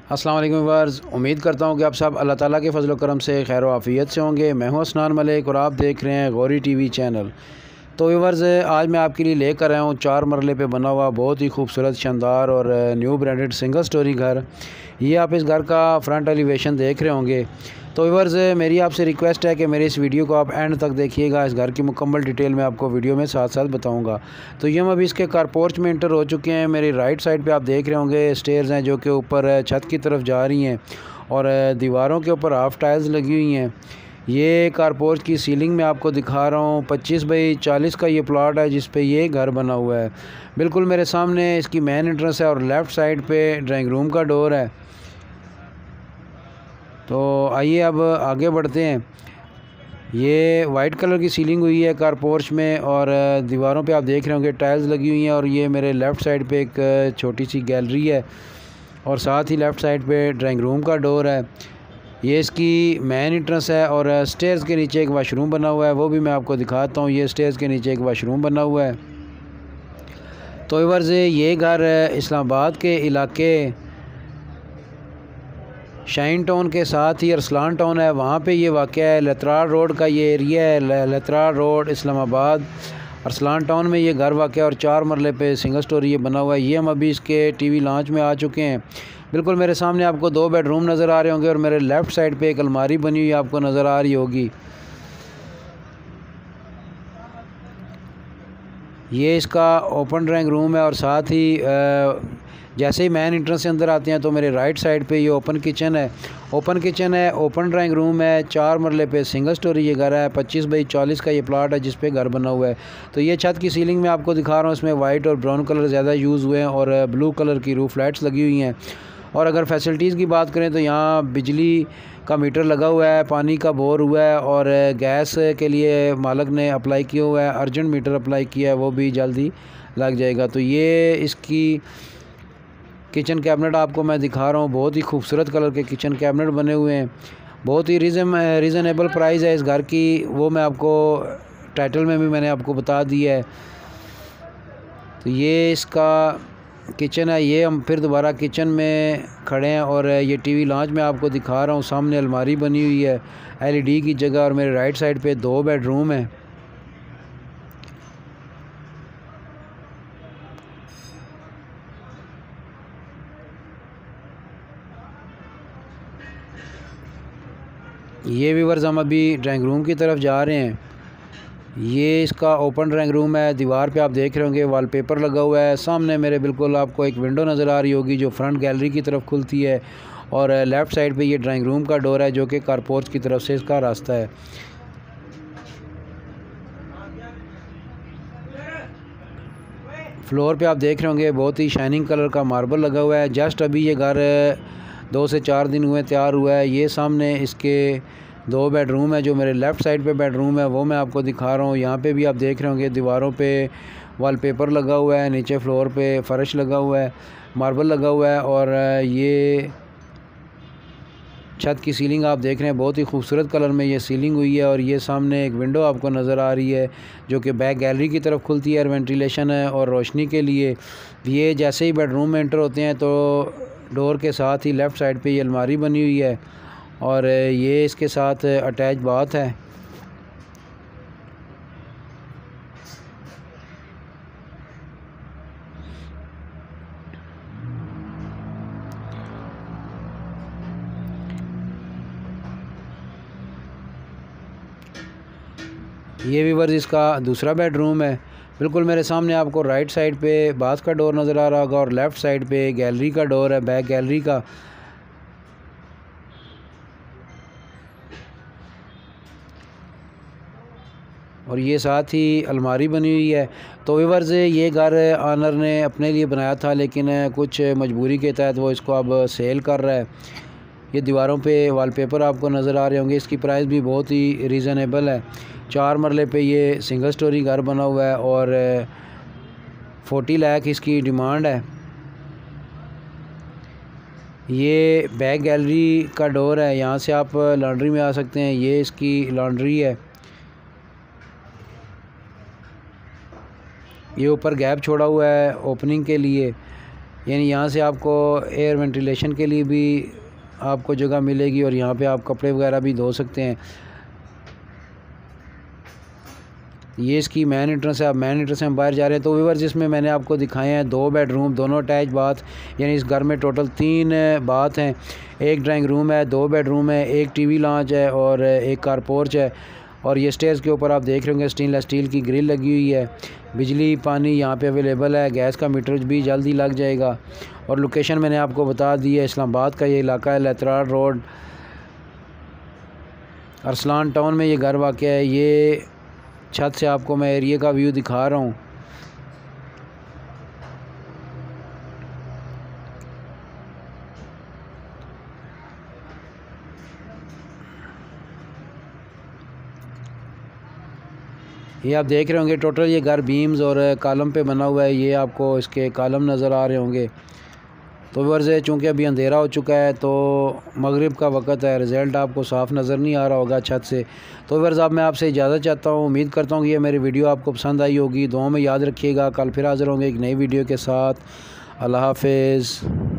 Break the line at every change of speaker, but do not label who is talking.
अस्सलाम वालेकुम व्यूअर्स, उम्मीद करता हूँ कि आप सब अल्लाह ताला के फजल करम से खैर आफ़ियत से होंगे। मैं हूँ असनान मलिक और आप देख रहे हैं गौरी टीवी चैनल। तो व्यूअर्स, आज मैं आपके लिए लेकर आया हूँ 4 मरले पे बना हुआ बहुत ही खूबसूरत, शानदार और न्यू ब्रांडेड सिंगल स्टोरी घर। ये आप इस घर का फ्रंट एलिवेशन देख रहे होंगे। तो व्यूअर्स, मेरी आपसे रिक्वेस्ट है कि मेरे इस वीडियो को आप एंड तक देखिएगा। इस घर की मुकम्मल डिटेल मैं आपको वीडियो में साथ साथ बताऊंगा। तो ये हम अभी इसके कारपोर्च में इंटर हो चुके हैं। मेरी राइट साइड पे आप देख रहे होंगे स्टेयर्स हैं जो कि ऊपर छत की तरफ जा रही हैं और दीवारों के ऊपर हाफ टाइल्स लगी हुई हैं। ये कारपोर्च की सीलिंग में आपको दिखा रहा हूँ। 25 बाई 40 का ये प्लॉट है जिस पे ये घर बना हुआ है। बिल्कुल मेरे सामने इसकी मेन एंट्रेंस है और लेफ़्ट साइड पे ड्राइंग रूम का डोर है। तो आइए अब आगे बढ़ते हैं। ये वाइट कलर की सीलिंग हुई है कारपोर्च में और दीवारों पे आप देख रहे होंगे टाइल्स लगी हुई हैं। और ये मेरे लेफ़्ट साइड पे एक छोटी सी गैलरी है और साथ ही लेफ़्ट साइड पे ड्राइंग रूम का डोर है। ये इसकी मेन एंट्रेंस है और स्टेयर्स के नीचे एक वाशरूम बना हुआ है, वो भी मैं आपको दिखाता हूँ। ये स्टेयर्स के नीचे एक वाशरूम बना हुआ है। तो व्यूअर्स, ये घर इस्लामाबाद के इलाके शाइन टाउन के साथ ही अरसलान टाउन है, वहाँ पे ये वाक़या है। लतरार रोड का ये एरिया है, लतरार रोड इस्लामाबाद अरसलान टाउन में ये घर वाक़या है और 4 मरले पे सिंगल स्टोरी ये बना हुआ है। ये हम अभी इसके टीवी लॉन्च में आ चुके हैं। बिल्कुल मेरे सामने आपको 2 बेडरूम नज़र आ रहे होंगे और मेरे लेफ़्ट साइड पे एक अलमारी बनी हुई आपको नज़र आ रही होगी। ये इसका ओपन ड्राइंग रूम है और साथ ही जैसे ही मेन एंट्रेंस से अंदर आते हैं तो मेरे राइट साइड पे ये ओपन किचन है। ओपन ड्राइंग रूम है। 4 मरले पे सिंगल स्टोरी ये घर है। 25 बाई 40 का ये प्लॉट है जिस पे घर बना हुआ है। तो ये छत की सीलिंग में आपको दिखा रहा हूँ, इसमें वाइट और ब्राउन कलर ज़्यादा यूज़ हुए हैं और ब्लू कलर की रूफ लाइट्स लगी हुई हैं। और अगर फैसिलिटीज़ की बात करें तो यहाँ बिजली का मीटर लगा हुआ है, पानी का बोर हुआ है और गैस के लिए मालिक ने अप्लाई किया हुआ है। अर्जेंट मीटर अप्लाई किया है, वो भी जल्दी लग जाएगा। तो ये इसकी किचन कैबिनेट आपको मैं दिखा रहा हूँ। बहुत ही खूबसूरत कलर के किचन कैबिनेट बने हुए हैं। बहुत ही रीज़नेबल प्राइस है इस घर की, वो मैं आपको टाइटल में भी मैंने आपको बता दिया है। तो ये इसका किचन है। ये हम फिर दोबारा किचन में खड़े हैं और ये टीवी लॉन्च में आपको दिखा रहा हूँ। सामने अलमारी बनी हुई है एलईडी की जगह और मेरे राइट साइड पे 2 बेडरूम है। ये व्यूअर्स, हम अभी ड्राइंग रूम की तरफ जा रहे हैं। ये इसका ओपन ड्राइंग रूम है। दीवार पे आप देख रहे होंगे वॉलपेपर लगा हुआ है। सामने मेरे बिल्कुल आपको एक विंडो नज़र आ रही होगी जो फ्रंट गैलरी की तरफ खुलती है और लेफ़्ट साइड पे ये ड्राइंग रूम का डोर है जो कि कारपोर्च की तरफ से इसका रास्ता है। फ्लोर पे आप देख रहे होंगे बहुत ही शाइनिंग कलर का मार्बल लगा हुआ है। जस्ट अभी ये घर 2 से 4 दिन हुए तैयार हुआ है। ये सामने इसके 2 बेडरूम है। जो मेरे लेफ़्ट साइड पे बेडरूम है वो मैं आपको दिखा रहा हूँ। यहाँ पे भी आप देख रहे होंगे दीवारों पे वॉलपेपर लगा हुआ है, नीचे फ्लोर पे फर्श लगा हुआ है, मार्बल लगा हुआ है और ये छत की सीलिंग आप देख रहे हैं। बहुत ही खूबसूरत कलर में ये सीलिंग हुई है और ये सामने एक विंडो आपको नज़र आ रही है जो कि बैक गैलरी की तरफ खुलती है और वेंटिलेशन है और रोशनी के लिए। ये जैसे ही बेडरूम में एंटर होते हैं तो डोर के साथ ही लेफ़्ट साइड पे ये अलमारी बनी हुई है और ये इसके साथ अटैच बाथ है। ये व्यूअर्स, इसका दूसरा बेडरूम है। बिल्कुल मेरे सामने आपको राइट साइड पे बाथ का डोर नज़र आ रहा होगा और लेफ़्ट साइड पे गैलरी का डोर है, बैक गैलरी का। और ये साथ ही अलमारी बनी हुई है। तो व्यूअर्स, ये घर ऑनर ने अपने लिए बनाया था लेकिन कुछ मजबूरी के तहत वो इसको अब सेल कर रहा है। ये दीवारों पे वॉलपेपर आपको नज़र आ रहे होंगे। इसकी प्राइस भी बहुत ही रीज़नेबल है। 4 मरले पे ये सिंगल स्टोरी घर बना हुआ है और 40 लाख इसकी डिमांड है। ये बैक गैलरी का डोर है, यहाँ से आप लॉन्ड्री में आ सकते हैं। ये इसकी लॉन्ड्री है। ये ऊपर गैप छोड़ा हुआ है ओपनिंग के लिए। यानी यहाँ से आपको एयर वेंटिलेशन के लिए भी आपको जगह मिलेगी और यहाँ पे आप कपड़े वगैरह भी धो सकते हैं। ये इसकी मेन एंट्रेंस है। आप मेन एंट्रेंस से हम बाहर जा रहे हैं। तो व्यूअर्स जिसमें मैंने आपको दिखाए हैं 2 बेडरूम, दोनों अटैच बाथ, यानी इस घर में टोटल 3 बाथ हैं, 1 ड्राइंग रूम है, 2 बेडरूम है, 1 टीवी लॉन्च है और 1 कार पोर्च है। और ये स्टेयर्स के ऊपर आप देख रहे होंगे स्टेनलेस स्टील की ग्रिल लगी हुई है। बिजली पानी यहाँ पे अवेलेबल है, गैस का मीटर भी जल्दी लग जाएगा। और लोकेशन मैंने आपको बता दी है, इस्लामाबाद का ये इलाका है, लेतरार रोड, अरसलान टाउन में ये घर वाक़ है। ये छत से आपको मैं एरिया का व्यू दिखा रहा हूँ। ये आप देख रहे होंगे टोटल ये घर बीम्स और कॉलम पे बना हुआ है। ये आपको इसके कॉलम नज़र आ रहे होंगे। तो व्यूअर्स चूँकि अभी अंधेरा हो चुका है तो मगरिब का वक्त है, रिज़ल्ट आपको साफ़ नज़र नहीं आ रहा होगा छत से। तो व्यूअर्स अब मैं आपसे इजाज़त चाहता हूँ। उम्मीद करता हूँ कि ये मेरी वीडियो आपको पसंद आई होगी। दुआ में याद रखिएगा। कल फिर हाज़िर होंगे एक नई वीडियो के साथ। अल्लाह हाफ़िज़।